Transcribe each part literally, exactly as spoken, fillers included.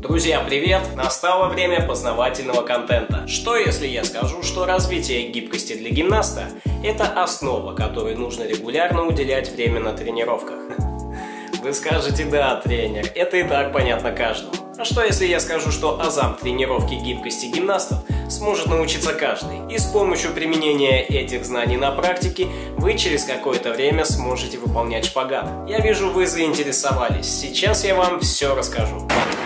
Друзья, привет! Настало время познавательного контента. Что если я скажу, что развитие гибкости для гимнаста – это основа, которой нужно регулярно уделять время на тренировках? Вы скажете: да, тренер, это и так понятно каждому. А что если я скажу, что азам тренировки гибкости гимнастов сможет научиться каждый, и с помощью применения этих знаний на практике вы через какое-то время сможете выполнять шпагат? Я вижу, вы заинтересовались. Сейчас я вам все расскажу.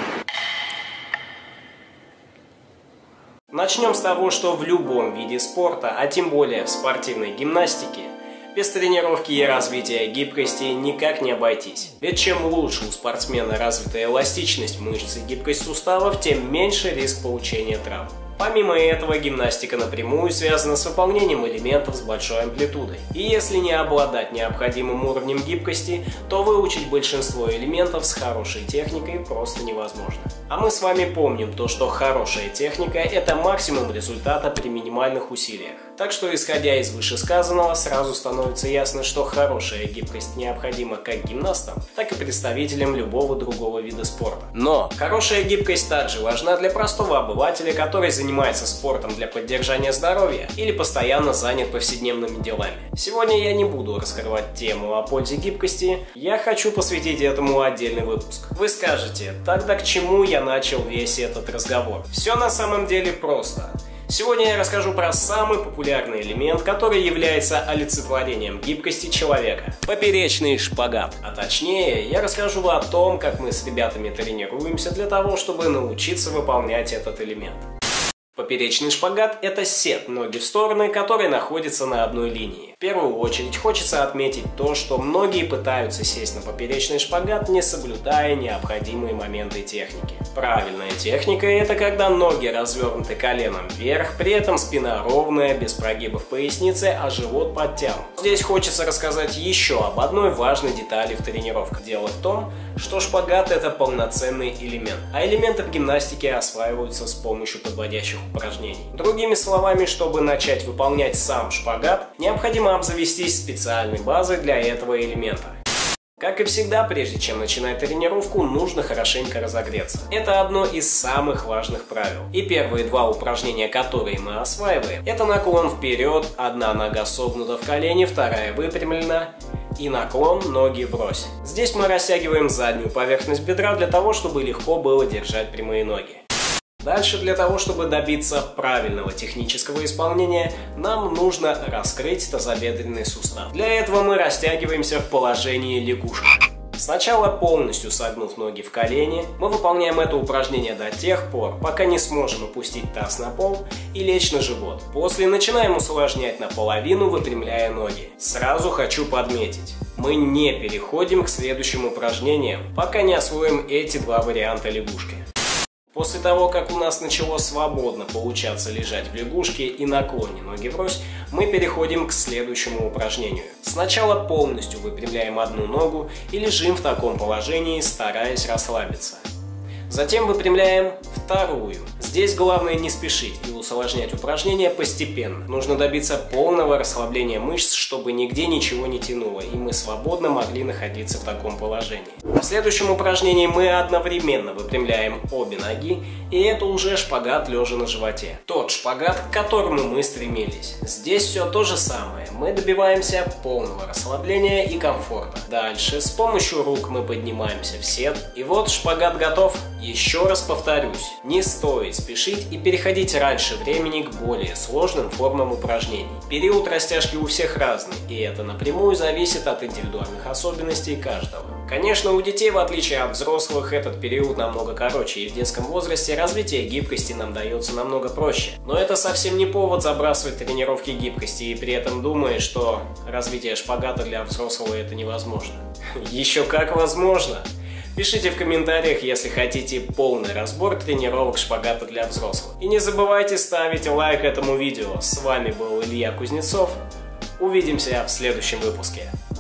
Начнем с того, что в любом виде спорта, а тем более в спортивной гимнастике, без тренировки и развития гибкости никак не обойтись. Ведь чем лучше у спортсмена развита эластичность мышц и гибкость суставов, тем меньше риск получения травм. Помимо этого, гимнастика напрямую связана с выполнением элементов с большой амплитудой. И если не обладать необходимым уровнем гибкости, то выучить большинство элементов с хорошей техникой просто невозможно. А мы с вами помним то, что хорошая техника – это максимум результата при минимальных усилиях. Так что, исходя из вышесказанного, сразу становится ясно, что хорошая гибкость необходима как гимнастам, так и представителям любого другого вида спорта. Но хорошая гибкость также важна для простого обывателя, который занимается спортом для поддержания здоровья или постоянно занят повседневными делами. Сегодня я не буду раскрывать тему о пользе гибкости, я хочу посвятить этому отдельный выпуск. Вы скажете: тогда к чему я начал весь этот разговор? Все на самом деле просто. Сегодня я расскажу про самый популярный элемент, который является олицетворением гибкости человека – поперечный шпагат. А точнее, я расскажу о том, как мы с ребятами тренируемся для того, чтобы научиться выполнять этот элемент. Поперечный шпагат – это сет ноги в стороны, который находится на одной линии. В первую очередь хочется отметить то, что многие пытаются сесть на поперечный шпагат, не соблюдая необходимые моменты техники. Правильная техника – это когда ноги развернуты коленом вверх, при этом спина ровная, без прогибов поясницы, а живот подтянут. Здесь хочется рассказать еще об одной важной детали в тренировках. Дело в том, что шпагат – это полноценный элемент, а элементы в гимнастике осваиваются с помощью подводящих упражнений. Другими словами, чтобы начать выполнять сам шпагат, необходимо обзавестись специальной базой для этого элемента. Как и всегда, прежде чем начинать тренировку, нужно хорошенько разогреться. Это одно из самых важных правил. И первые два упражнения, которые мы осваиваем, это наклон вперед, одна нога согнута в колене, вторая выпрямлена, и наклон ноги врозь. Здесь мы растягиваем заднюю поверхность бедра для того, чтобы легко было держать прямые ноги. Дальше, для того, чтобы добиться правильного технического исполнения, нам нужно раскрыть тазобедренный сустав. Для этого мы растягиваемся в положении лягушки. Сначала, полностью согнув ноги в колени, мы выполняем это упражнение до тех пор, пока не сможем опустить таз на пол и лечь на живот. После начинаем усложнять наполовину, выпрямляя ноги. Сразу хочу подметить, мы не переходим к следующим упражнениям, пока не освоим эти два варианта лягушки. После того, как у нас начало свободно получаться лежать в лягушке и наклоне ноги врозь, мы переходим к следующему упражнению. Сначала полностью выпрямляем одну ногу и лежим в таком положении, стараясь расслабиться. Затем выпрямляем вторую. Здесь главное не спешить и усложнять упражнение постепенно. Нужно добиться полного расслабления мышц, чтобы нигде ничего не тянуло, и мы свободно могли находиться в таком положении. В следующем упражнении мы одновременно выпрямляем обе ноги, и это уже шпагат лежа на животе. Тот шпагат, к которому мы стремились. Здесь все то же самое. Мы добиваемся полного расслабления и комфорта. Дальше с помощью рук мы поднимаемся в сет, и вот шпагат готов. Еще раз повторюсь, не стоит спешить и переходить раньше времени к более сложным формам упражнений. Период растяжки у всех разный, и это напрямую зависит от индивидуальных особенностей каждого. Конечно, у детей, в отличие от взрослых, этот период намного короче, и в детском возрасте развитие гибкости нам дается намного проще. Но это совсем не повод забрасывать тренировки гибкости и при этом думая, что развитие шпагата для взрослого это невозможно. Еще как возможно! Пишите в комментариях, если хотите полный разбор тренировок шпагата для взрослых. И не забывайте ставить лайк этому видео. С вами был Илья Кузнецов. Увидимся в следующем выпуске.